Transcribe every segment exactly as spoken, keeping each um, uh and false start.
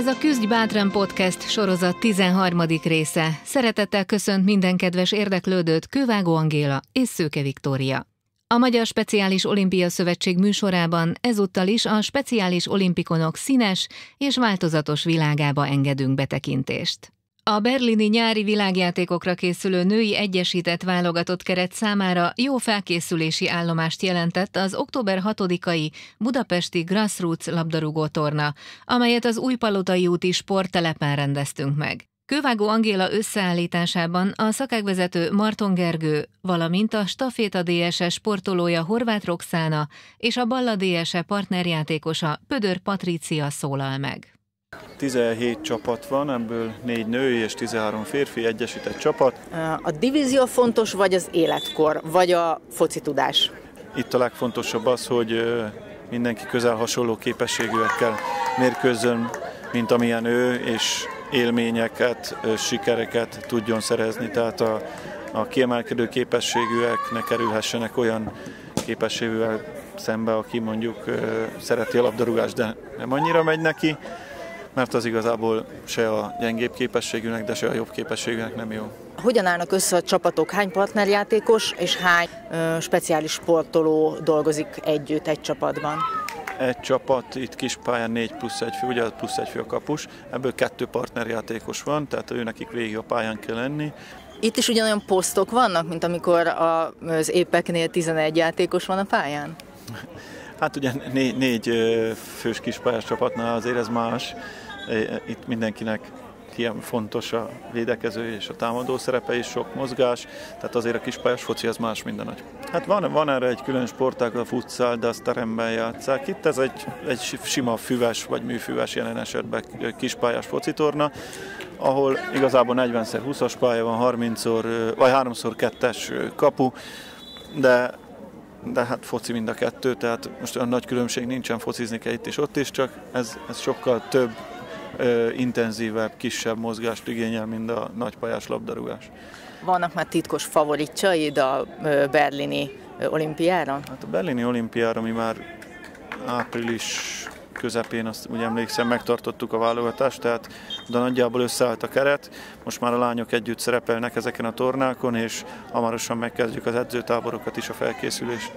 a Küzdj bátran podcast sorozat tizenharmadik része. Szeretettel köszönt minden kedves érdeklődőt Kővágó Angéla és Szőke Viktória. A Magyar Speciális Olimpia Szövetség műsorában ezúttal is a speciális olimpikonok színes és változatos világába engedünk betekintést. A berlini nyári világjátékokra készülő női egyesített válogatott keret számára jó felkészülési állomást jelentett az október hatodikai budapesti Grassroots labdarúgó torna, amelyet az Újpalotai úti sporttelepen rendeztünk meg. Kővágó Angéla összeállításában a szakágvezető Marton Gergő, valamint a staféta dé es e sportolója Horváth Roxana és a Balla dé es e partnerjátékosa Pödör Patrícia szólal meg. tizenhét csapat van, ebből négy női és tizenhárom férfi egyesített csapat. A divízió fontos, vagy az életkor, vagy a foci tudás? Itt a legfontosabb az, hogy mindenki közel hasonló képességűekkel mérkőzzön, mint amilyen ő, és élményeket, sikereket tudjon szerezni. Tehát a, a kiemelkedő képességűek ne kerülhessenek olyan képességűvel szembe, aki mondjuk szereti a labdarúgást, de nem annyira megy neki, mert az igazából se a gyengébb képességűnek, de se a jobb képességűnek nem jó. Hogyan állnak össze a csapatok? Hány partnerjátékos és hány ö, speciális sportoló dolgozik együtt egy csapatban? Egy csapat, itt kispályán négy plusz egy fő, ugye plusz egy fő a kapus, ebből kettő partnerjátékos van, tehát ő nekik végig a pályán kell lenni. Itt is ugyanolyan posztok vannak, mint amikor az épeknél tizenegy játékos van a pályán? Hát ugye négy, négy fős kispályás csapatnál azért ez más. Itt mindenkinek ilyen fontos a védekező és a támadó szerepe is, sok mozgás, tehát azért a kispályás foci az más minden nagy. Hát van, van erre egy külön sportág, a futsal, de azt teremben játsszák. Itt ez egy, egy sima füves vagy műfüves jelen esetben kispályás focitorna, ahol igazából negyven húszas pálya van, harminc vagy három kettes kapu, de de hát foci mind a kettő, tehát most olyan nagy különbség nincsen, focizni kell itt és ott is, csak ez, ez sokkal több, ö, intenzívebb, kisebb mozgást igényel, mint a nagypályás labdarúgás. Vannak már titkos favoritjaid a berlini olimpiára? Hát a berlini olimpiára mi már április közepén, azt úgy emlékszem, megtartottuk a válogatást, tehát de nagyjából összeállt a keret. Most már a lányok együtt szerepelnek ezeken a tornákon, és hamarosan megkezdjük az edzőtáborokat is, a felkészülést.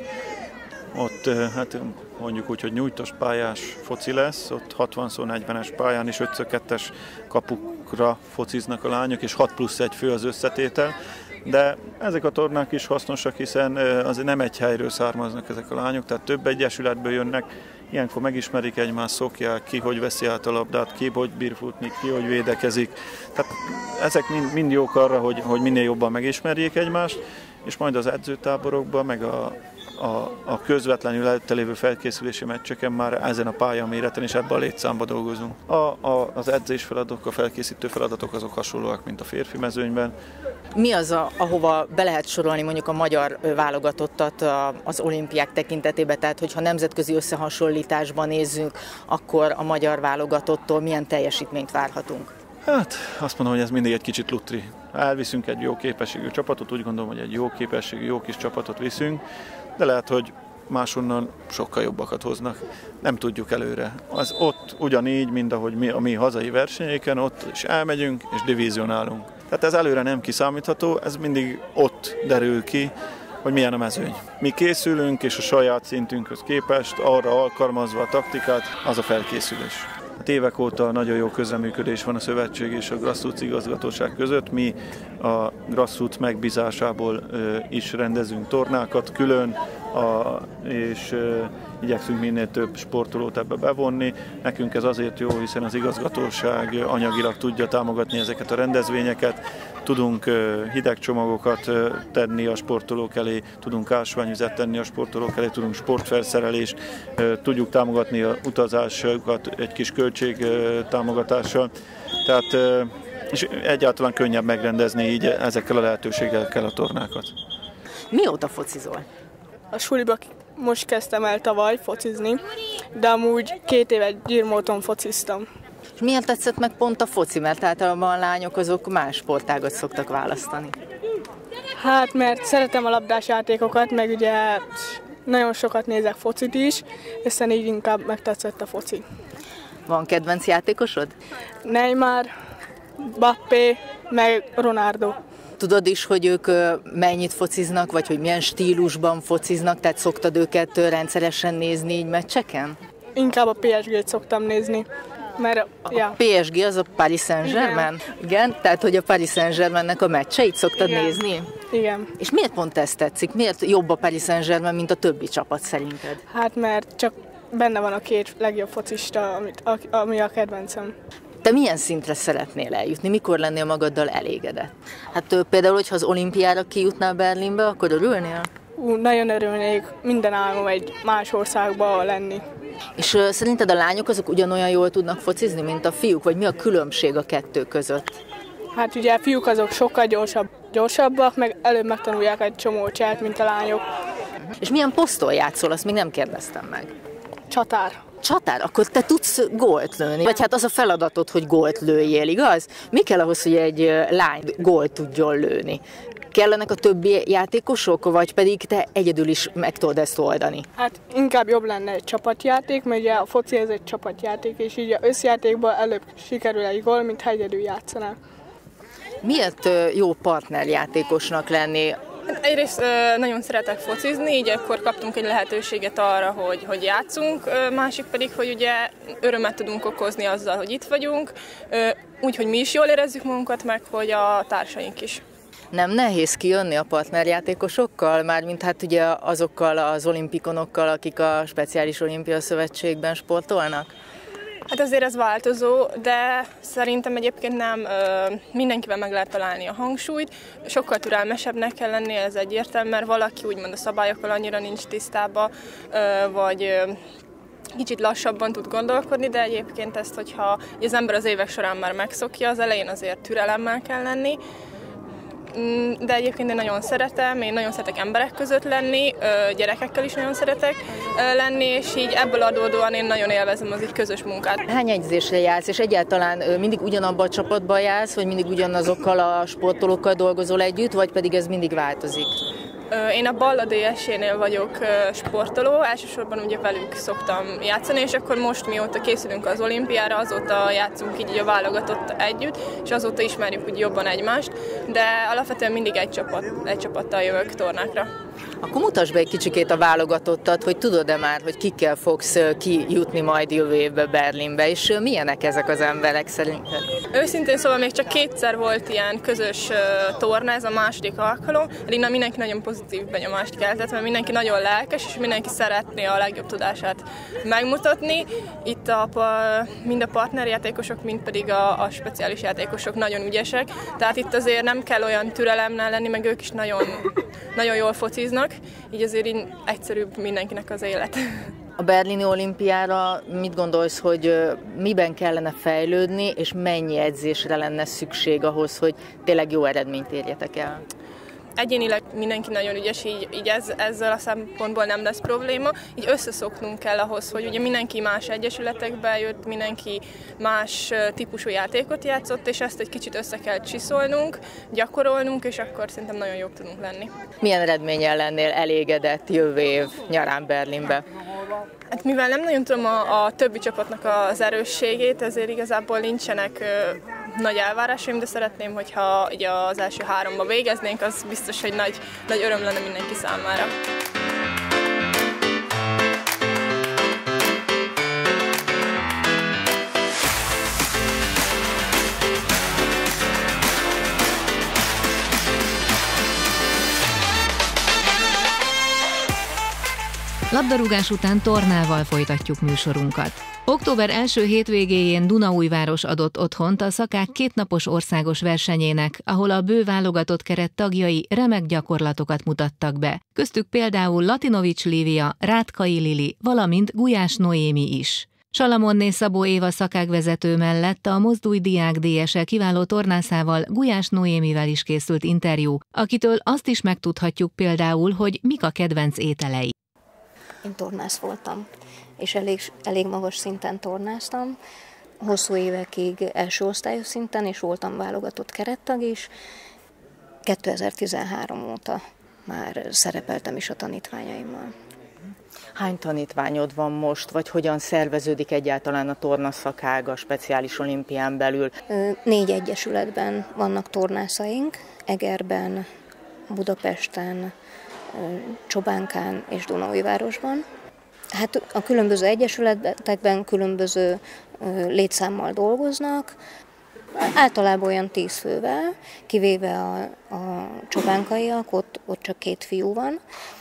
Ott hát mondjuk úgy, hogy nyújtos pályás foci lesz, ott hatvan negyvenes pályán is öt kettes kapukra fociznak a lányok, és hat plusz egy fő az összetétel. De ezek a tornák is hasznosak, hiszen azért nem egy helyről származnak ezek a lányok, tehát több egyesületből jönnek, ilyenkor megismerik egymást, szokják ki, hogy veszi át a labdát, ki, hogy bír futni, ki, hogy védekezik. Tehát ezek mind, mind jók arra, hogy, hogy minél jobban megismerjék egymást, és majd az edzőtáborokban, meg a, a, a közvetlenül előtte lévő felkészülési meccseken már ezen a pályaméreten és ebben a létszámban dolgozunk. A, a, az edzés feladatok, a felkészítő feladatok azok hasonlóak, mint a férfi mezőnyben. Mi az, a, ahova be lehet sorolni mondjuk a magyar válogatottat az olimpiák tekintetében? Tehát, hogyha nemzetközi összehasonlításban nézzünk, akkor a magyar válogatottól milyen teljesítményt várhatunk? Hát azt mondom, hogy ez mindig egy kicsit lutri. Elviszünk egy jó képességű csapatot, úgy gondolom, hogy egy jó képességű, jó kis csapatot viszünk, de lehet, hogy máshonnan sokkal jobbakat hoznak. Nem tudjuk előre. Az ott ugyanígy, mint ahogy mi, a mi hazai versenyéken, ott is elmegyünk és divizionálunk. Tehát ez előre nem kiszámítható, ez mindig ott derül ki, hogy milyen a mezőny. Mi készülünk, és a saját szintünkhöz képest arra alkalmazva a taktikát, az a felkészülés. Hát évek óta nagyon jó közreműködés van a szövetség és a Grassroots igazgatóság között. Mi a Grassroots megbízásából is rendezünk tornákat külön, a, és e, igyekszünk minél több sportolót ebbe bevonni. Nekünk ez azért jó, hiszen az igazgatóság anyagilag tudja támogatni ezeket a rendezvényeket. Tudunk e, hideg csomagokat e, tenni a sportolók elé, tudunk ásványvizet tenni a sportolók elé, tudunk sportfelszerelést, e, tudjuk támogatni a utazásokat egy kis költség e, támogatással. Tehát e, és egyáltalán könnyebb megrendezni így ezekkel a lehetőségekkel a tornákat. Mióta focizol? A suliba most kezdtem el tavaly focizni, de amúgy két évet Gyirmóton fociztam. És miért tetszett meg pont a foci? Mert általában a lányok azok más sportágat szoktak választani. Hát mert szeretem a labdás játékokat, meg ugye nagyon sokat nézek focit is, hiszen így inkább megtetszett a foci. Van kedvenc játékosod? Neymar, Mbappé, meg Ronaldo. Tudod is, hogy ők mennyit fociznak, vagy hogy milyen stílusban fociznak, tehát szoktad őket rendszeresen nézni így meccseken? Inkább a pé es gét szoktam nézni, mert A ja. pé es gé az a Paris Saint-Germain? Igen. Igen, tehát hogy a Paris Saint-Germainnek a meccseit szoktad Igen. nézni? Igen. És miért pont ezt tetszik? Miért jobb a Paris Saint-Germain, mint a többi csapat szerinted? Hát mert csak benne van a két legjobb focista, amit, a, ami a kedvencem. Te milyen szintre szeretnél eljutni? Mikor lennél magaddal elégedett? Hát ő, például, hogyha az olimpiára kijutnál Berlinbe, akkor örülnél? Ú, nagyon örülnék, minden álmom egy más országba lenni. És uh, szerinted a lányok azok ugyanolyan jól tudnak focizni, mint a fiúk? Vagy mi a különbség a kettő között? Hát ugye a fiúk azok sokkal gyorsabb, gyorsabbak, meg előbb megtanulják egy csomó cselt, mint a lányok. És milyen poszton játszol, azt még nem kérdeztem meg. Csatár. Csatár, akkor te tudsz gólt lőni? Vagy hát az a feladatod, hogy gólt lőjél, igaz? Mi kell ahhoz, hogy egy lány gólt tudjon lőni? Kellenek a többi játékosok, vagy pedig te egyedül is meg tudod ezt oldani? Hát inkább jobb lenne egy csapatjáték, mert ugye a foci ez egy csapatjáték, és így az összjátékban előbb sikerül egy gól, mint ha egyedül játszanak. Miért jó partnerjátékosnak lenni? Egyrészt nagyon szeretek focizni, így akkor kaptunk egy lehetőséget arra, hogy, hogy játszunk, másik pedig, hogy ugye örömet tudunk okozni azzal, hogy itt vagyunk, úgy, hogy mi is jól érezzük magunkat, meg hogy a társaink is. Nem nehéz kijönni a partnerjátékosokkal, mármint hát ugye azokkal az olimpikonokkal, akik a Speciális Olimpia Szövetségben sportolnak? Hát azért ez változó, de szerintem egyébként nem mindenkivel meg lehet találni a hangsúlyt. Sokkal türelmesebbnek kell lenni, ez egyértelmű, mert valaki úgymond a szabályokkal annyira nincs tisztában, vagy kicsit lassabban tud gondolkodni, de egyébként ezt, hogyha az ember az évek során már megszokja, az elején azért türelemmel kell lenni. De egyébként én nagyon szeretem, én nagyon szeretek emberek között lenni, gyerekekkel is nagyon szeretek lenni, és így ebből adódóan én nagyon élvezem az így közös munkát. Hány egyzésre jársz, és egyáltalán mindig ugyanabban a csapatban jársz, vagy mindig ugyanazokkal a sportolókkal dolgozol együtt, vagy pedig ez mindig változik? Én a Balla dé es é-nél vagyok sportoló, elsősorban ugye velük szoktam játszani, és akkor most mióta készülünk az olimpiára, azóta játszunk így a válogatott együtt, és azóta ismerjük úgy jobban egymást, de alapvetően mindig egy, csapat, egy csapattal jövök tornákra. Akkor mutasd be egy kicsikét a válogatottat, hogy tudod-e már, hogy kikkel fogsz kijutni majd jövő évbe Berlinbe, és milyenek ezek az emberek szerinted? Őszintén szóval még csak kétszer volt ilyen közös torna, ez a második alkalom, eddig mindenki nagyon pozitív benyomást keltett, mert mindenki nagyon lelkes, és mindenki szeretné a legjobb tudását megmutatni. Itt a, mind a partnerjátékosok, mind pedig a, a speciális játékosok nagyon ügyesek, tehát itt azért nem kell olyan türelemnál lenni, meg ők is nagyon, nagyon jól fociznak, így azért így egyszerűbb mindenkinek az élet. A berlini olimpiára mit gondolsz, hogy miben kellene fejlődni, és mennyi edzésre lenne szükség ahhoz, hogy tényleg jó eredményt érjetek el? Egyénileg mindenki nagyon ügyes, így, így ez, ezzel a szempontból nem lesz probléma. Így összeszoknunk kell ahhoz, hogy ugye mindenki más egyesületekbe jött, mindenki más típusú játékot játszott, és ezt egy kicsit össze kell csiszolnunk, gyakorolnunk, és akkor szerintem nagyon jobb tudunk lenni. Milyen eredménnyel lennél elégedett jövő év nyarán Berlinbe? Hát mivel nem nagyon tudom a, a többi csapatnak az erősségét, ezért igazából nincsenek ö, nagy elvárásaim, de szeretném, hogyha így az első háromba végeznénk, az biztos, hogy nagy, nagy öröm lenne mindenki számára. Labdarúgás után tornával folytatjuk műsorunkat. Október első hétvégéjén Dunaújváros adott otthont a szakák kétnapos országos versenyének, ahol a bő válogatott keret tagjai remek gyakorlatokat mutattak be. Köztük például Latinovics Lívia, Rátkai Lili, valamint Gulyás Noémi is. Salamonné Szabó Éva szakágvezető mellett a Mozdulj Diák dé es e kiváló tornászával, Gulyás Noémivel is készült interjú, akitől azt is megtudhatjuk például, hogy mik a kedvenc ételei. Én tornász voltam, és elég, elég magas szinten tornáztam, hosszú évekig első osztályos szinten, és voltam válogatott kerettag is. kétezer-tizenhárom óta már szerepeltem is a tanítványaimmal. Hány tanítványod van most, vagy hogyan szerveződik egyáltalán a tornaszakág a speciális olimpián belül? Négy egyesületben vannak tornászaink, Egerben, Budapesten, Csobánkán és Dunaújvárosban. Hát a különböző egyesületekben különböző létszámmal dolgoznak, általában olyan tíz fővel, kivéve a, a csobánkaiak, ott, ott csak két fiú van,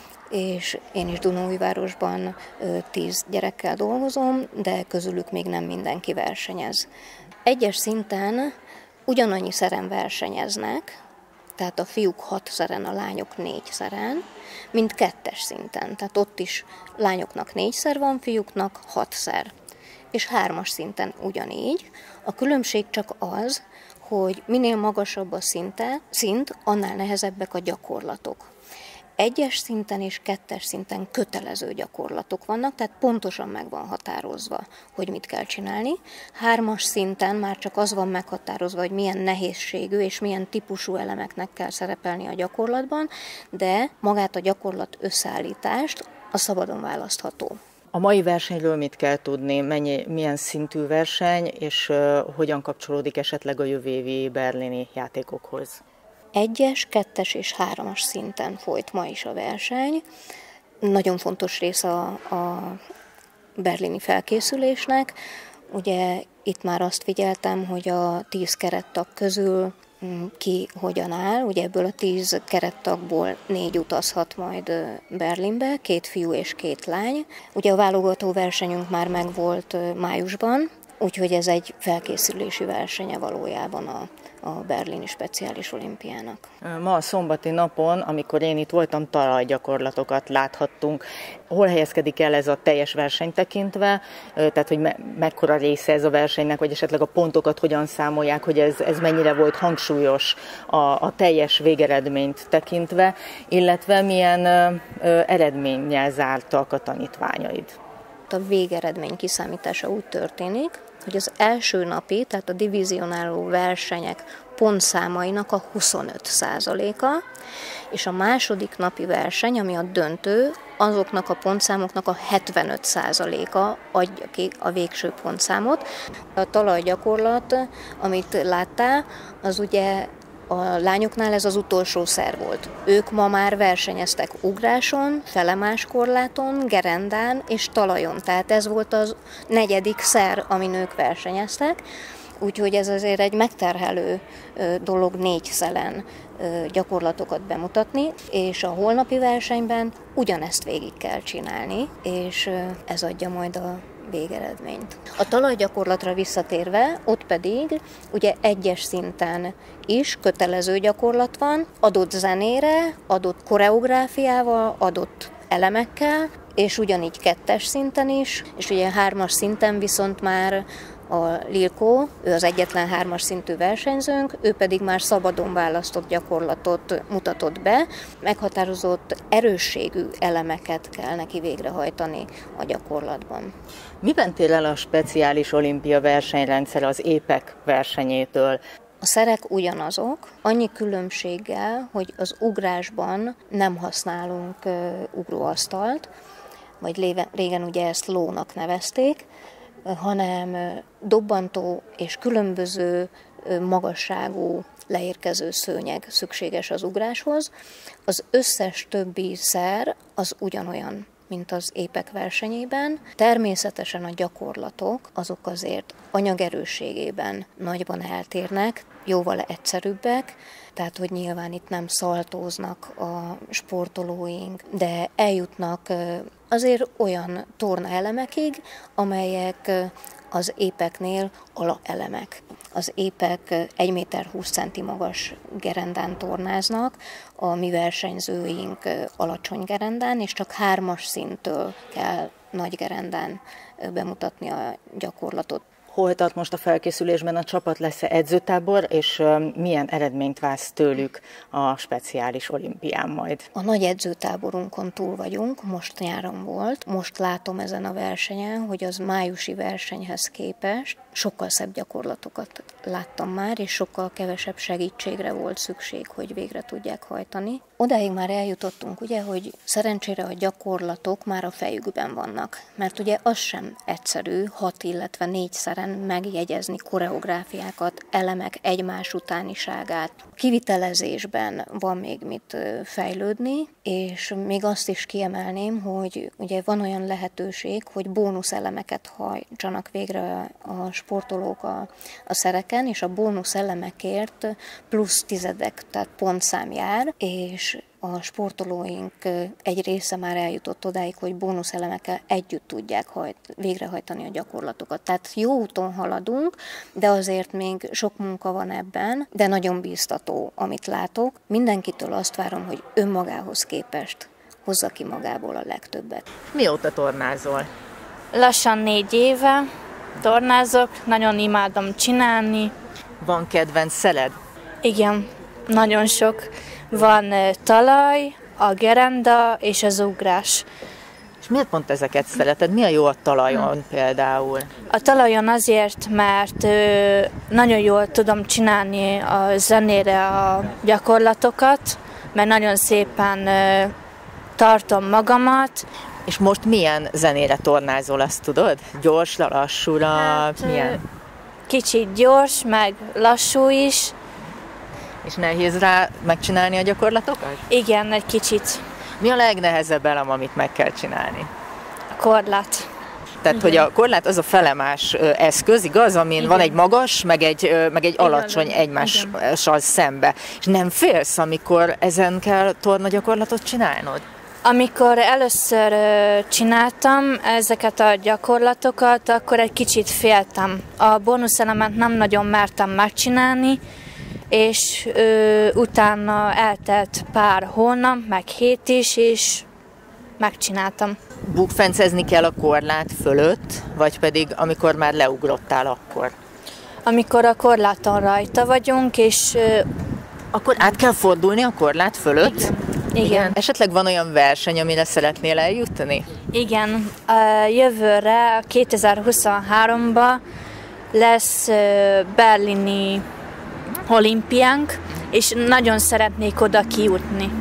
és én is Dunaújvárosban tíz gyerekkel dolgozom, de közülük még nem mindenki versenyez. Egyes szinten ugyanannyi szeren versenyeznek, tehát a fiúk hat szeren, a lányok négy szeren, mint kettes szinten. Tehát ott is lányoknak négyszer van, fiúknak hatszer. És hármas szinten ugyanígy. A különbség csak az, hogy minél magasabb a szinte, szint, annál nehezebbek a gyakorlatok. Egyes szinten és kettes szinten kötelező gyakorlatok vannak, tehát pontosan meg van határozva, hogy mit kell csinálni. Hármas szinten már csak az van meghatározva, hogy milyen nehézségű és milyen típusú elemeknek kell szerepelni a gyakorlatban, de magát a gyakorlat összeállítást a szabadon választható. A mai versenyről mit kell tudni, mennyi, milyen szintű verseny, és uh, hogyan kapcsolódik esetleg a jövő évi berlini játékokhoz? Egyes, kettes és háromas szinten folyt ma is a verseny. Nagyon fontos része a, a berlini felkészülésnek. Ugye itt már azt figyeltem, hogy a tíz kerettag közül ki hogyan áll. Ugye ebből a tíz kerettagból négy utazhat majd Berlinbe, két fiú és két lány. Ugye a válogató versenyünk már megvolt májusban, úgyhogy ez egy felkészülési versenye valójában a, a berlini speciális olimpiának. Ma a szombati napon, amikor én itt voltam, talajgyakorlatokat láthattunk. Hol helyezkedik el ez a teljes verseny tekintve? Tehát, hogy me- mekkora része ez a versenynek, vagy esetleg a pontokat hogyan számolják, hogy ez, ez mennyire volt hangsúlyos a, a teljes végeredményt tekintve, illetve milyen ö, ö, eredménnyel zártak a tanítványaid? A végeredmény kiszámítása úgy történik, hogy az első napi, tehát a divizionáló versenyek pontszámainak a huszonöt százaléka, és a második napi verseny, ami a döntő, azoknak a pontszámoknak a hetvenöt százaléka adja ki a végső pontszámot. A talajgyakorlat, amit láttál, az ugye a lányoknál ez az utolsó szer volt. Ők ma már versenyeztek ugráson, felemáskorláton, gerendán és talajon. Tehát ez volt az negyedik szer, amin ők versenyeztek. Úgyhogy ez azért egy megterhelő dolog négy szelen gyakorlatokat bemutatni, és a holnapi versenyben ugyanezt végig kell csinálni, és ez adja majd a végeredményt. A talajgyakorlatra visszatérve, ott pedig ugye egyes szinten is kötelező gyakorlat van, adott zenére, adott koreográfiával, adott elemekkel, és ugyanígy kettes szinten is, és ugye hármas szinten viszont már a Lilko, ő az egyetlen hármas szintű versenyzőnk, ő pedig már szabadon választott gyakorlatot mutatott be, meghatározott erősségű elemeket kell neki végrehajtani a gyakorlatban. Miben tér el a speciális olimpia versenyrendszer az épek versenyétől? A szerek ugyanazok, annyi különbséggel, hogy az ugrásban nem használunk ugróasztalt, vagy régen ugye ezt lónak nevezték, hanem dobbantó és különböző magasságú leérkező szőnyeg szükséges az ugráshoz. Az összes többi szer az ugyanolyan, mint az épek versenyében. Természetesen a gyakorlatok azok azért anyagerősségében nagyban eltérnek, jóval egyszerűbbek, tehát hogy nyilván itt nem szaltóznak a sportolóink, de eljutnak azért olyan tornaelemekig, amelyek az épeknél alaelemek. Az épek egy méter húsz centi magas gerendán tornáznak, a mi versenyzőink alacsony gerendán, és csak hármas szinttől kell nagy gerendán bemutatni a gyakorlatot. Hol tart most a felkészülésben a csapat, lesz-e edzőtábor, és milyen eredményt vársz tőlük a speciális olimpián majd? A nagy edzőtáborunkon túl vagyunk, most nyáron volt. Most látom ezen a versenyen, hogy az májusi versenyhez képest sokkal szebb gyakorlatokat láttam már, és sokkal kevesebb segítségre volt szükség, hogy végre tudják hajtani. Odáig már eljutottunk, ugye, hogy szerencsére a gyakorlatok már a fejükben vannak, mert ugye az sem egyszerű hat, illetve négy szeren megjegyezni koreográfiákat, elemek egymás utániságát. Kivitelezésben van még mit fejlődni, és még azt is kiemelném, hogy ugye van olyan lehetőség, hogy bónuszelemeket hajtsanak végre a sportolók a, a szereken, és a bónuszelemekért plusz tizedek, tehát pontszám jár, és a sportolóink egy része már eljutott odáig, hogy bónuszelemekkel együtt tudják hajt, végrehajtani a gyakorlatokat. Tehát jó úton haladunk, de azért még sok munka van ebben, de nagyon bíztató, amit látok. Mindenkitől azt várom, hogy önmagához képest hozza ki magából a legtöbbet. Mióta tornázol? Lassan négy éve tornázok, nagyon imádom csinálni. Van kedvenc szeled? Igen, nagyon sok. Van talaj, a gerenda és az ugrás. És miért pont ezeket szereted? Mi a jó a talajon hmm. például? A talajon azért, mert ö, nagyon jól tudom csinálni a zenére a gyakorlatokat, mert nagyon szépen ö, tartom magamat. És most milyen zenére tornázol, azt tudod? Gyorsra, lassúra, hát, milyen? Ö, kicsit gyors, meg lassú is. És nehéz rá megcsinálni a gyakorlatokat? Igen, egy kicsit. Mi a legnehezebb elem, amit meg kell csinálni? A korlát. Tehát, igen. Hogy a korlát az a felemás eszköz, igaz? Amin igen. Van egy magas, meg egy, meg egy alacsony igen, egymással szembe. És nem félsz, amikor ezen kell tornagyakorlatot csinálnod? Amikor először csináltam ezeket a gyakorlatokat, akkor egy kicsit féltem. A bónuszelemet nem nagyon mertem megcsinálni, és ö, utána eltelt pár hónap, meg hét is, és megcsináltam. Bukfencezni kell a korlát fölött, vagy pedig amikor már leugrottál akkor? Amikor a korláton rajta vagyunk, és... Ö, akkor át kell fordulni a korlát fölött? Igen. Igen. Igen. Esetleg van olyan verseny, amire szeretnél eljutni? Igen. A jövőre, kétezer-huszonháromban lesz ö, berlini olimpiánk, és nagyon szeretnék oda kijutni.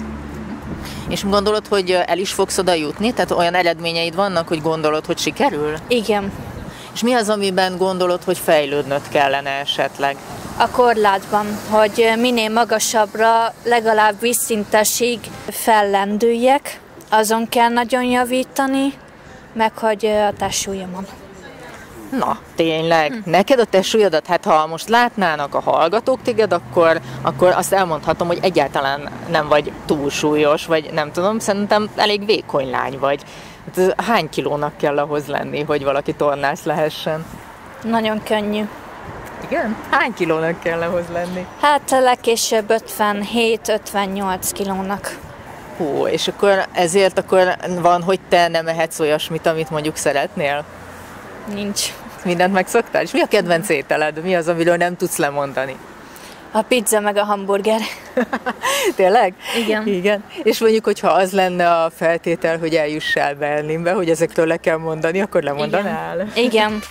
És gondolod, hogy el is fogsz oda jutni? Tehát olyan eredményeid vannak, hogy gondolod, hogy sikerül? Igen. És mi az, amiben gondolod, hogy fejlődnöd kellene esetleg? A korlátban, hogy minél magasabbra, legalább vízszintesig fellendüljek, azon kell nagyon javítani, meg hogy a testsúlyomon. Na, tényleg. Hm. Neked a testsúlyodat, hát ha most látnának a hallgatók téged, akkor, akkor azt elmondhatom, hogy egyáltalán nem vagy túlsúlyos, vagy nem tudom, szerintem elég vékony lány vagy. Hát, hány kilónak kell ahhoz lenni, hogy valaki tornász lehessen? Nagyon könnyű. Igen? Hány kilónak kell ahhoz lenni? Hát legkésőbb ötvenhét-ötvennyolc kilónak. Hú, és akkor ezért akkor van, hogy te nem ehetsz olyasmit, amit mondjuk szeretnél? Nincs. Mindent megszoktál? És mi a kedvenc ételed? Mi az, amiről nem tudsz lemondani? A pizza meg a hamburger. Tényleg? Igen. Igen. És mondjuk, hogyha az lenne a feltétel, hogy eljussál Berlinbe, hogy ezekről le kell mondani, akkor lemondanál? Igen. Igen.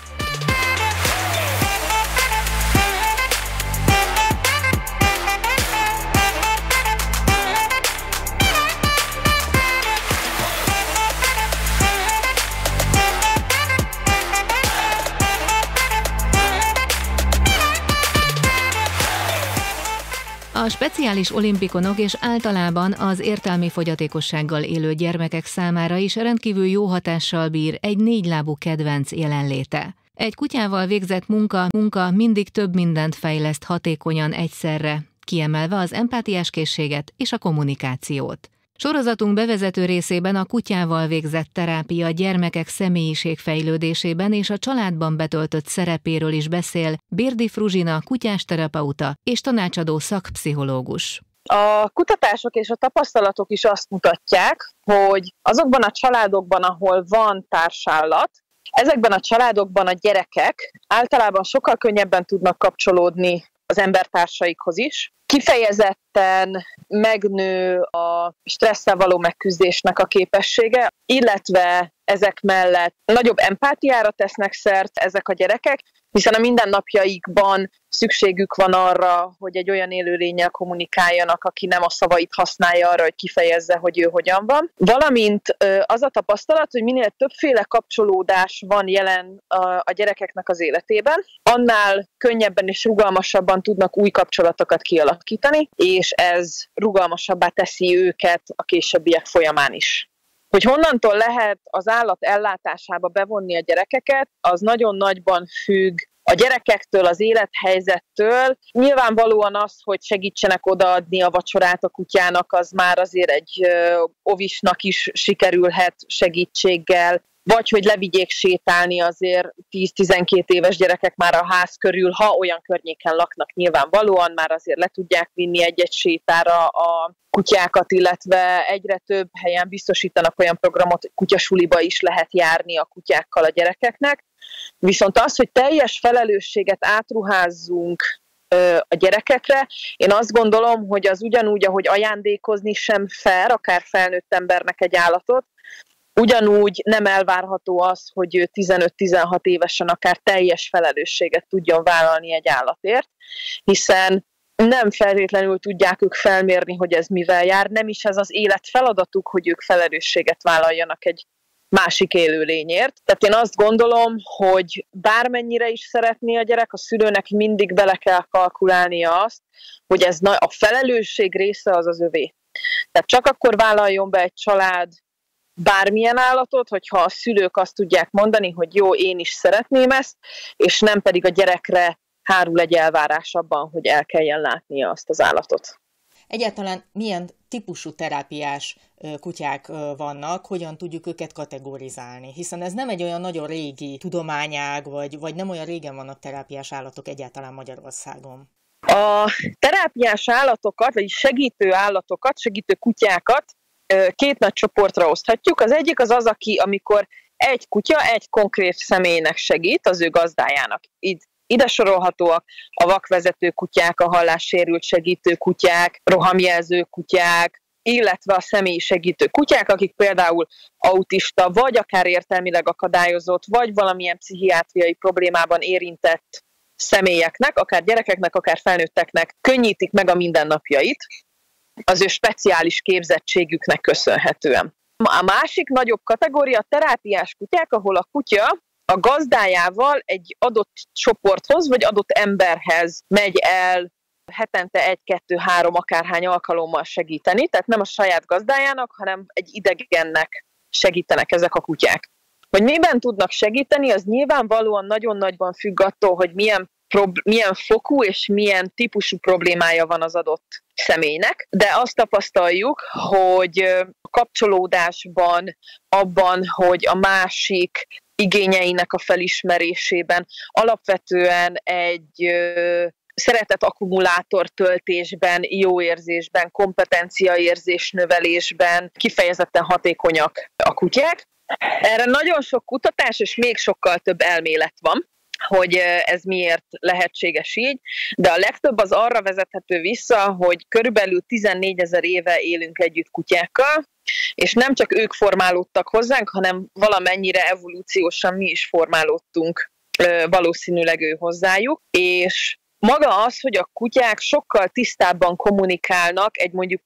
A speciális olimpikonok és általában az értelmi fogyatékossággal élő gyermekek számára is rendkívül jó hatással bír egy négylábú kedvenc jelenléte. Egy kutyával végzett munka, munka mindig több mindent fejleszt hatékonyan egyszerre, kiemelve az empátiás készséget és a kommunikációt. Sorozatunk bevezető részében a kutyával végzett terápia gyermekek személyiségfejlődésében és a családban betöltött szerepéről is beszél Bérdi Fruzsina kutyásterapeuta és tanácsadó szakpszichológus. A kutatások és a tapasztalatok is azt mutatják, hogy azokban a családokban, ahol van társállat, Ezekben a családokban a gyerekek általában sokkal könnyebben tudnak kapcsolódni az embertársaikhoz is. Kifejezetten megnő a stresszel való megküzdésnek a képessége, illetve ezek mellett nagyobb empátiára tesznek szert ezek a gyerekek, hiszen a mindennapjaikban szükségük van arra, hogy egy olyan élőlénnyel kommunikáljanak, aki nem a szavait használja arra, hogy kifejezze, hogy ő hogyan van. Valamint az a tapasztalat, hogy minél többféle kapcsolódás van jelen a gyerekeknek az életében, annál könnyebben és rugalmasabban tudnak új kapcsolatokat kialakítani, és ez rugalmasabbá teszi őket a későbbiek folyamán is. Hogy honnantól lehet az állat ellátásába bevonni a gyerekeket, az nagyon nagyban függ a gyerekektől, az élethelyzettől. Nyilvánvalóan az, hogy segítsenek odaadni a vacsorát a kutyának, az már azért egy ovisnak is sikerülhet segítséggel, vagy hogy levigyék sétálni azért tíz-tizenkét éves gyerekek már a ház körül, ha olyan környéken laknak nyilvánvalóan, már azért le tudják vinni egy-egy sétára a kutyákat, illetve egyre több helyen biztosítanak olyan programot, hogy kutyasuliba is lehet járni a kutyákkal a gyerekeknek. Viszont az, hogy teljes felelősséget átruházzunk a gyerekekre, én azt gondolom, hogy az ugyanúgy, ahogy ajándékozni sem fair, akár felnőtt embernek egy állatot, ugyanúgy nem elvárható az, hogy ő tizenöt-tizenhat évesen akár teljes felelősséget tudjon vállalni egy állatért, hiszen nem feltétlenül tudják ők felmérni, hogy ez mivel jár, nem is ez az élet feladatuk, hogy ők felelősséget vállaljanak egy másik élőlényért. Tehát én azt gondolom, hogy bármennyire is szeretné a gyerek, a szülőnek mindig bele kell kalkulálnia azt, hogy ez a felelősség része az az övé. Tehát csak akkor vállaljon be egy család bármilyen állatot, hogyha a szülők azt tudják mondani, hogy jó, én is szeretném ezt, és nem pedig a gyerekre hárul egy elvárás abban, hogy el kelljen látnia azt az állatot. Egyáltalán milyen típusú terápiás kutyák vannak, hogyan tudjuk őket kategorizálni? Hiszen ez nem egy olyan nagyon régi tudományág, vagy, vagy nem olyan régen vannak terápiás állatok egyáltalán Magyarországon. A terápiás állatokat, vagy segítő állatokat, segítő kutyákat két nagy csoportra oszthatjuk. Az egyik az az, aki amikor egy kutya egy konkrét személynek segít, az ő gazdájának. Így ide sorolhatóak a vakvezető kutyák, a hallássérült segítő kutyák, rohamjelző kutyák, illetve a személyi segítő kutyák, akik például autista, vagy akár értelmileg akadályozott, vagy valamilyen pszichiátriai problémában érintett személyeknek, akár gyerekeknek, akár felnőtteknek könnyítik meg a mindennapjait az ő speciális képzettségüknek köszönhetően. A másik nagyobb kategória a terápiás kutyák, ahol a kutya a gazdájával egy adott csoporthoz, vagy adott emberhez megy el hetente egy-kettő-három akárhány alkalommal segíteni, tehát nem a saját gazdájának, hanem egy idegennek segítenek ezek a kutyák. Hogy miben tudnak segíteni, az nyilvánvalóan nagyon nagyban függ attól, hogy milyen, prob- milyen fokú és milyen típusú problémája van az adott személynek, de azt tapasztaljuk, hogy a kapcsolódásban, abban, hogy a másik igényeinek a felismerésében, alapvetően egy ö, szeretet akkumulátor töltésben, jó érzésben, kompetenciaérzés növelésben kifejezetten hatékonyak a kutyák. Erre nagyon sok kutatás és még sokkal több elmélet van, hogy ez miért lehetséges így, de a legtöbb az arra vezethető vissza, hogy körülbelül tizennégyezer éve élünk együtt kutyákkal, és nem csak ők formálódtak hozzánk, hanem valamennyire evolúciósan mi is formálódtunk valószínűleg ő hozzájuk, és maga az, hogy a kutyák sokkal tisztábban kommunikálnak egy mondjuk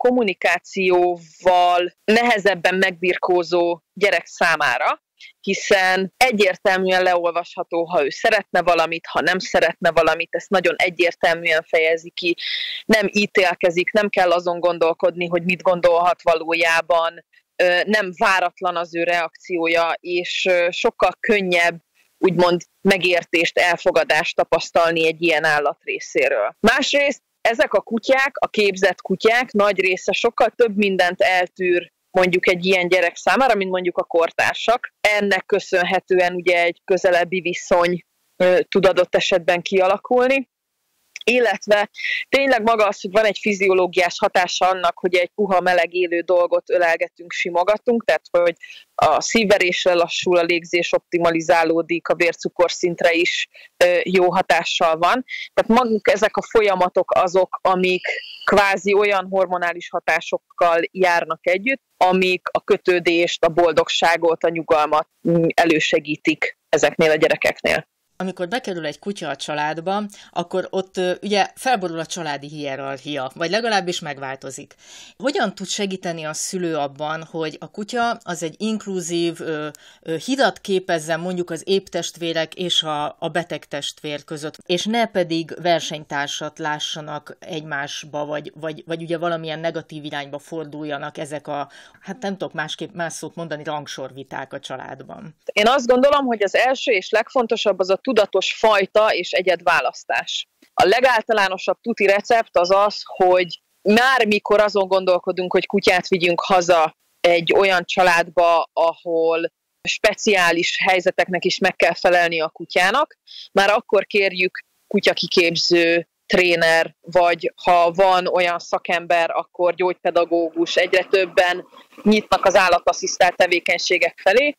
kommunikációval nehezebben megbirkózó gyerek számára, hiszen egyértelműen leolvasható, ha ő szeretne valamit, ha nem szeretne valamit, ezt nagyon egyértelműen fejezi ki, nem ítélkezik, nem kell azon gondolkodni, hogy mit gondolhat valójában, nem váratlan az ő reakciója, és sokkal könnyebb úgymond megértést, elfogadást tapasztalni egy ilyen állat részéről. Másrészt ezek a kutyák, a képzett kutyák nagy része sokkal több mindent eltűr mondjuk egy ilyen gyerek számára, mint mondjuk a kortársak. Ennek köszönhetően ugye egy közelebbi viszony tud adott esetben kialakulni, illetve tényleg maga az, hogy van egy fiziológiás hatása annak, hogy egy puha, meleg élő dolgot ölelgetünk, simogatunk, tehát hogy a szívverésre lassul, a légzés optimalizálódik, a vércukorszintre is jó hatással van. Tehát maguk ezek a folyamatok azok, amik kvázi olyan hormonális hatásokkal járnak együtt, amik a kötődést, a boldogságot, a nyugalmat elősegítik ezeknél a gyerekeknél. Amikor bekerül egy kutya a családba, akkor ott ugye felborul a családi hierarchia, vagy legalábbis megváltozik. Hogyan tud segíteni a szülő abban, hogy a kutya az egy inkluzív ö, ö, hidat képezzen mondjuk az épp testvérek és a, a beteg testvér között, és ne pedig versenytársat lássanak egymásba, vagy, vagy, vagy ugye valamilyen negatív irányba forduljanak ezek a, hát nem tudok másképp más szót mondani, rangsorviták a családban. Én azt gondolom, hogy az első és legfontosabb az a tudatos fajta és egyedválasztás. A legáltalánosabb tuti recept az az, hogy már mikor azon gondolkodunk, hogy kutyát vigyünk haza egy olyan családba, ahol speciális helyzeteknek is meg kell felelni a kutyának, már akkor kérjük kutyakiképző, tréner, vagy ha van olyan szakember, akkor gyógypedagógus, egyre többen nyitnak az állatasszisztált tevékenységek felé,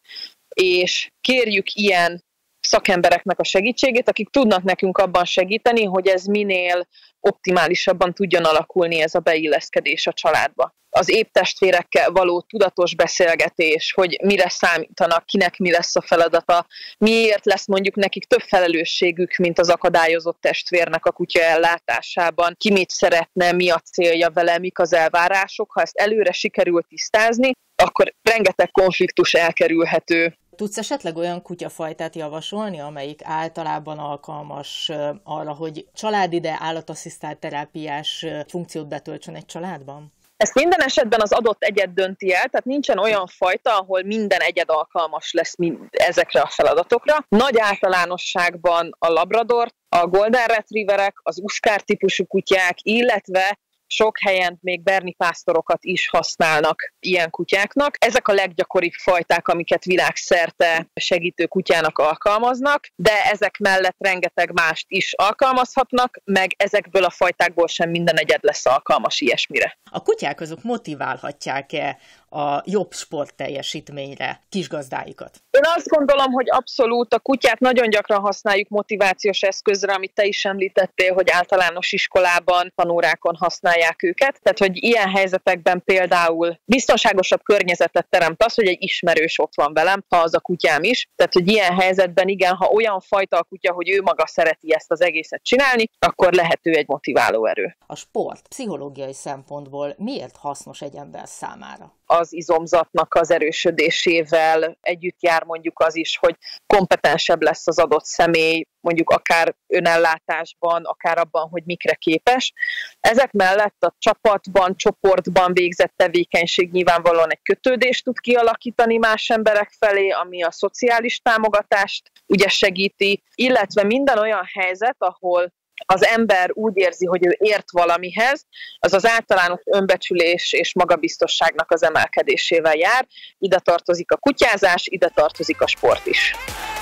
és kérjük ilyen szakembereknek a segítségét, akik tudnak nekünk abban segíteni, hogy ez minél optimálisabban tudjon alakulni ez a beilleszkedés a családba. Az épp testvérekkel való tudatos beszélgetés, hogy mire számítanak, kinek mi lesz a feladata, miért lesz mondjuk nekik több felelősségük, mint az akadályozott testvérnek a kutya ellátásában, ki mit szeretne, mi a célja vele, mik az elvárások. Ha ezt előre sikerül tisztázni, akkor rengeteg konfliktus elkerülhető. Tudsz esetleg olyan kutyafajtát javasolni, amelyik általában alkalmas arra, hogy családi, de állatasszisztált terápiás funkciót betöltsön egy családban? Ezt minden esetben az adott egyed dönti el, tehát nincsen olyan fajta, ahol minden egyed alkalmas lesz ezekre a feladatokra. Nagy általánosságban a labrador, a golden retrieverek, az uszkár típusú kutyák, illetve sok helyen még berni pásztorokat is használnak ilyen kutyáknak. Ezek a leggyakoribb fajták, amiket világszerte segítő kutyának alkalmaznak, de ezek mellett rengeteg mást is alkalmazhatnak, meg ezekből a fajtákból sem minden egyed lesz alkalmas ilyesmire. A kutyák azok motiválhatják-e a jobb sportteljesítményre kisgazdáikat? Én azt gondolom, hogy abszolút a kutyát nagyon gyakran használjuk motivációs eszközre, amit te is említettél, hogy általános iskolában, tanórákon használják őket. Tehát, hogy ilyen helyzetekben például biztonságosabb környezetet teremt az, hogy egy ismerős ott van velem, ha az a kutyám is. Tehát, hogy ilyen helyzetben igen, ha olyan fajta a kutya, hogy ő maga szereti ezt az egészet csinálni, akkor lehet ő egy motiváló erő. A sport pszichológiai szempontból miért hasznos egy ember számára? Az izomzatnak az erősödésével együtt jár mondjuk az is, hogy kompetensebb lesz az adott személy, mondjuk akár önellátásban, akár abban, hogy mikre képes. Ezek mellett a csapatban, csoportban végzett tevékenység nyilvánvalóan egy kötődést tud kialakítani más emberek felé, ami a szociális támogatást ugye segíti, illetve minden olyan helyzet, ahol az ember úgy érzi, hogy ő ért valamihez, az az általános önbecsülés és magabiztosságnak az emelkedésével jár. Ide tartozik a kutyázás, ide tartozik a sport is.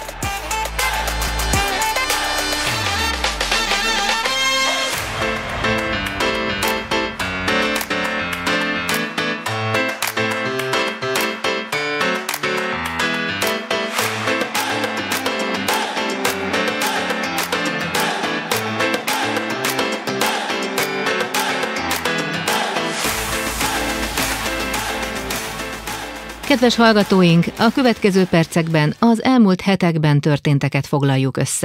Kedves hallgatóink, a következő percekben az elmúlt hetekben történteket foglaljuk össze.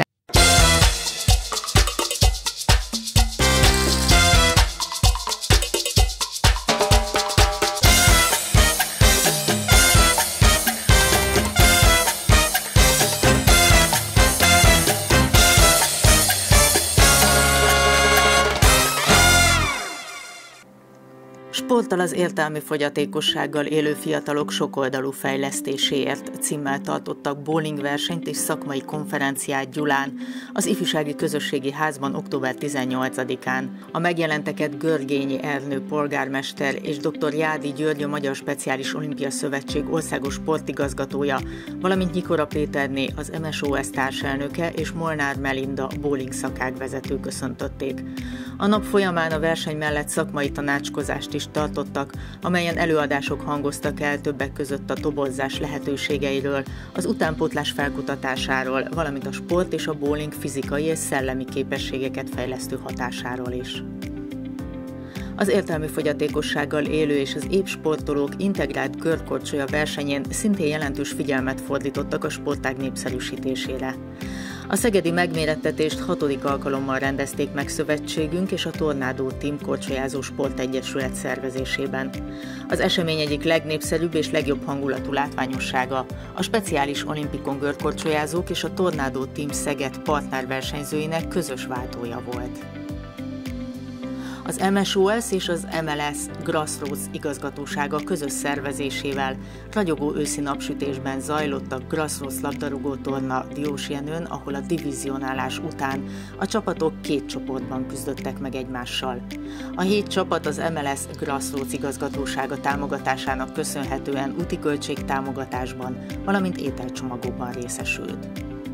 Sporttal az értelmi fogyatékossággal élő fiatalok sokoldalú fejlesztéséért címmel tartottak bowling versenyt és szakmai konferenciát Gyulán, az Ifjúsági Közösségi Házban október tizennyolcadikán. A megjelenteket Görgényi Ernő polgármester és dr. Jádi György, a Magyar Speciális Olimpia Szövetség országos sportigazgatója, valamint Nyikora Péterné, az em es o es társelnöke és Molnár Melinda bowling szakágvezető köszöntötték. A nap folyamán a verseny mellett szakmai tanácskozást is tartottak, amelyen előadások hangoztak el többek között a tobozzás lehetőségeiről, az utánpótlás felkutatásáról, valamint a sport és a bowling fizikai és szellemi képességeket fejlesztő hatásáról is. Az értelmi fogyatékossággal élő és az épp sportolók integrált körkorcsolya versenyén szintén jelentős figyelmet fordítottak a sportág népszerűsítésére. A szegedi megmérettetést hatodik alkalommal rendezték meg szövetségünk és a Tornádó Team korcsolyázó sportegyesület szervezésében. Az esemény egyik legnépszerűbb és legjobb hangulatú látványossága a Speciális Olimpikon görkorcsolyázók és a Tornádó Team Szeged partnerversenyzőinek közös váltója volt. Az em es o es és az em el es Grassroots igazgatósága közös szervezésével ragyogó őszi napsütésben zajlott a Grassroots labdarúgótorna Diósjenőn, ahol a divizionálás után a csapatok két csoportban küzdöttek meg egymással. A hét csapat az em el es Grassroots igazgatósága támogatásának köszönhetően úti költségtámogatásban, valamint ételcsomagokban részesült.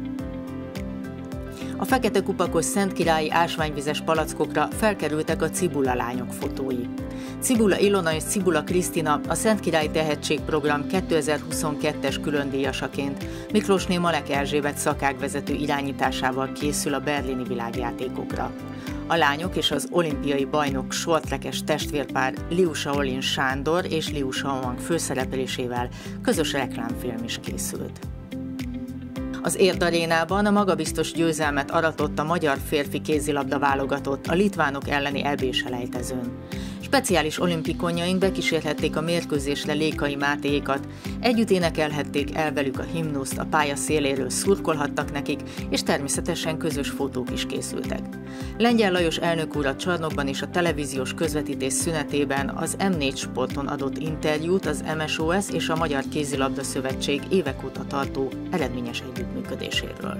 A fekete kupakos szentkirályi ásványvizes palackokra felkerültek a Cibula lányok fotói. Cibula Ilona és Cibula Krisztina a Szentkirályi Tehetségprogram kétezer-huszonkettes különdíjasaként Miklósné Malek Erzsébet szakágvezető irányításával készül a berlini világjátékokra. A lányok és az olimpiai bajnok sortrekes testvérpár Liu Shaolin Sándor és Liu Shaoang főszereplésével közös reklámfilm is készült. Az Érd arénában a magabiztos győzelmet aratott a magyar férfi kézilabda válogatott a litvánok elleni é bé-selejtezőn. Speciális olimpikonjaink bekísérhették a mérkőzésre Lékai Mátéékat, együtt énekelhették el velük a himnuszt, a pálya széléről szurkolhattak nekik, és természetesen közös fotók is készültek. Lengyel Lajos elnök úr a csarnokban és a televíziós közvetítés szünetében az em négy Sporton adott interjút az em es o es és a Magyar Kézilabda Szövetség évek óta tartó eredményes együttműködéséről.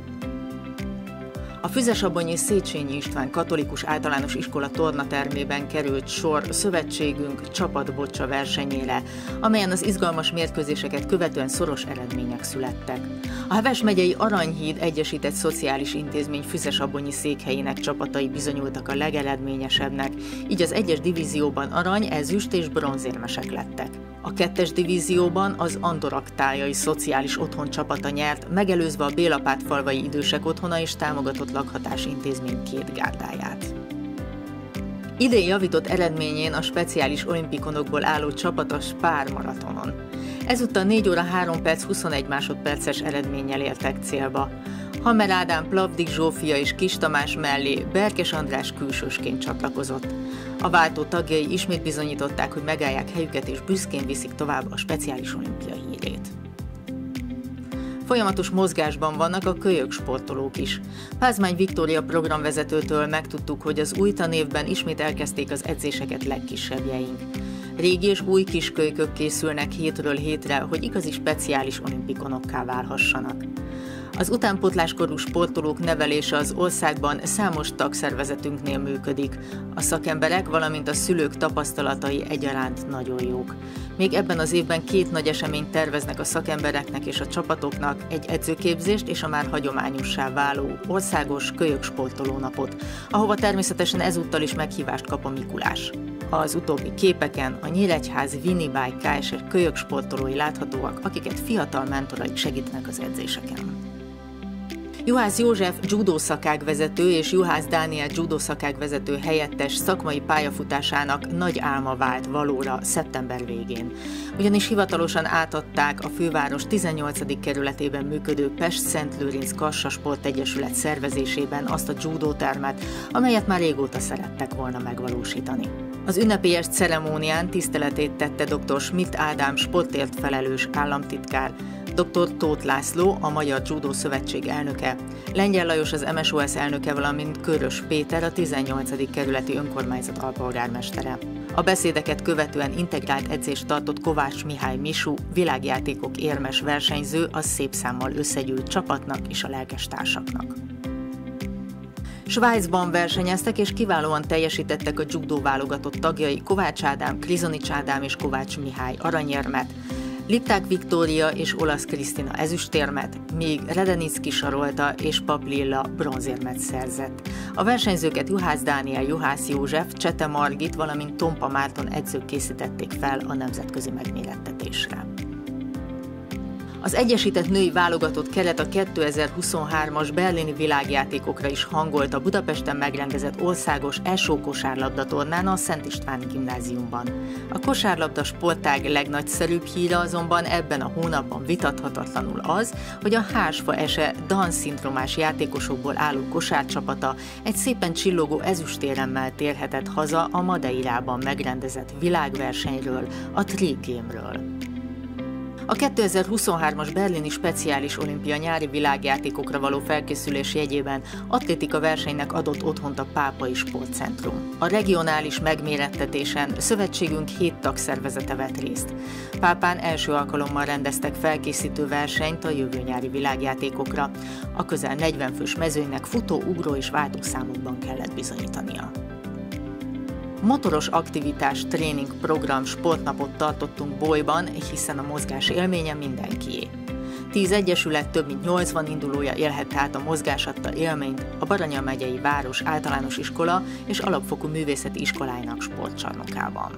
A Füzesabonyi Széchenyi István Katolikus Általános Iskola tornatermében került sor szövetségünk csapatbocsa versenyére, amelyen az izgalmas mérkőzéseket követően szoros eredmények születtek. A Heves megyei Aranyhíd Egyesített Szociális Intézmény Füzesabonyi székhelyének csapatai bizonyultak a legeredményesebbnek, így az egyes divízióban arany, ezüst és bronzérmesek lettek. A kettes divízióban az Andoraktályai Szociális Otthon csapata nyert, megelőzve a Bélapátfalvai Idősek Otthona és Támogatott Lakhatás Intézmény két gárdáját. Idén javított eredményén a speciális olimpikonokból álló csapat a Spár maratonon. Ezúttal négy óra három perc huszonegy másodperces eredménnyel értek célba. Hamer Ádám, Plavdik Zsófia és Kis Tamás mellé Berkes András külsősként csatlakozott. A váltó tagjai ismét bizonyították, hogy megállják helyüket és büszkén viszik tovább a speciális olimpia hírét. Folyamatos mozgásban vannak a kölyök sportolók is. Pázmány Viktória programvezetőtől megtudtuk, hogy az új tanévben ismét elkezdték az edzéseket legkisebbjeink. Régi és új kiskölykök készülnek hétről hétre, hogy igazi speciális olimpikonokká válhassanak. Az utánpótláskorú sportolók nevelése az országban számos tagszervezetünknél működik. A szakemberek, valamint a szülők tapasztalatai egyaránt nagyon jók. Még ebben az évben két nagy eseményt terveznek a szakembereknek és a csapatoknak, egy edzőképzést és a már hagyományossá váló országos kölyök sportoló napot, ahova természetesen ezúttal is meghívást kap a Mikulás. Az utóbbi képeken a Nyíregyház Winnibike ká es er kölyök sportolói láthatóak, akiket fiatal mentoraik segítenek az edzéseken. Juhász József judó szakágvezető és Juhász Dániel judó szakágvezető helyettes szakmai pályafutásának nagy álma vált valóra szeptember végén. Ugyanis hivatalosan átadták a főváros tizennyolcadik kerületében működő Pest-Szent-Lőrinc Kassa Sportegyesület szervezésében azt a judótermet, amelyet már régóta szerettek volna megvalósítani. Az ünnepélyes ceremónián tiszteletét tette dr. Schmidt Ádám sportért felelős államtitkár, dr. Tóth László, a Magyar Judó Szövetség elnöke, Lengyel Lajos az em es o es elnöke, valamint Körös Péter, a tizennyolcadik kerületi önkormányzat alpolgármestere. A beszédeket követően integrált edzést tartott Kovács Mihály Misú, világjátékok érmes versenyző, a szép számmal összegyűlt csapatnak és a lelkestársaknak. Svájcban versenyeztek és kiválóan teljesítettek a judó válogatott tagjai Kovács Ádám, Krizonics Ádám és Kovács Mihály aranyérmet, Lipták Viktória és Olasz Krisztina ezüstérmet, míg Redenicki Sarolta és Pap Lilla bronzérmet szerzett. A versenyzőket Juhász Dániel, Juhász József, Csete Margit, valamint Tompa Márton edzők készítették fel a nemzetközi megmérettetésre. Az egyesített női válogatott keret a kétezer-huszonhármas berlini világjátékokra is hangolt a Budapesten megrendezett országos esó kosárlabda tornán a Szent Istváni Gimnáziumban. A kosárlabda sportág legnagyszerűbb híre azonban ebben a hónapban vitathatatlanul az, hogy a Hársfa Ese Down-szindrómás játékosokból álló kosárcsapata egy szépen csillogó ezüstéremmel térhetett haza a Madeirában megrendezett világversenyről, a Tri-Game-ről. A kétezer-huszonhármas berlini speciális olimpia nyári világjátékokra való felkészülés jegyében atlétika versenynek adott otthont a Pápai Sportcentrum. A regionális megmérettetésen szövetségünk hét tagszervezete vett részt. Pápán első alkalommal rendeztek felkészítő versenyt a jövő nyári világjátékokra. A közel negyven fős mezőnynek futó, ugró és váltószámokban kellett bizonyítania. Motoros aktivitás, tréning, program, sportnapot tartottunk Bolyban, hiszen a mozgás élménye mindenkié. Tíz egyesület, több mint nyolcvan indulója élhette át a mozgás adta élményt a Baranya megyei Város Általános Iskola és Alapfokú Művészeti Iskolájának sportcsarnokában.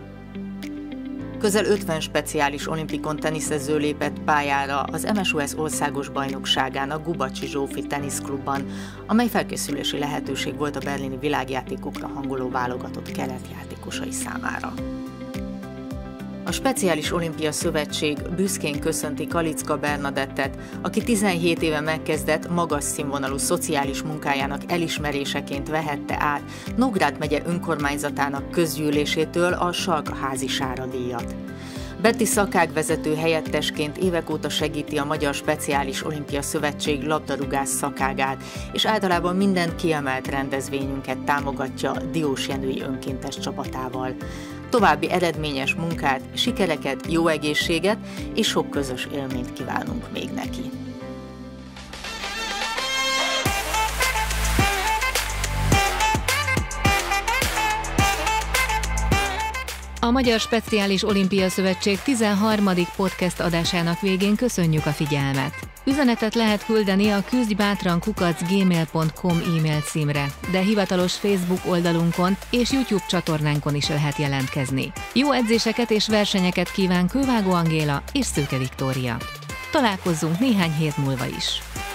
Közel ötven speciális olimpikon teniszező lépett pályára az em es o es országos bajnokságán a Gubacsi Zsófi teniszklubban, amely felkészülési lehetőség volt a berlini világjátékokra hangoló válogatott keretjátékosai számára. A Speciális Olimpia Szövetség büszkén köszönti Kalicka Bernadettet, aki tizenhét éve megkezdett, magas színvonalú szociális munkájának elismeréseként vehette át Nógrád megye önkormányzatának közgyűlésétől a Salkaházi Sára díjat. Betty szakágvezető helyettesként évek óta segíti a Magyar Speciális Olimpia Szövetség labdarúgás szakágát, és általában minden kiemelt rendezvényünket támogatja Diós Jenői önkéntes csapatával. További eredményes munkát, sikereket, jó egészséget és sok közös élményt kívánunk még neki. A Magyar Speciális Olimpia Szövetség tizenharmadik podcast adásának végén köszönjük a figyelmet. Üzenetet lehet küldeni a küzdjbátran kukac gmail pont com e-mail címre, de hivatalos Facebook oldalunkon és YouTube csatornánkon is lehet jelentkezni. Jó edzéseket és versenyeket kíván Kővágó Angéla és Szőke Viktória. Találkozzunk néhány hét múlva is.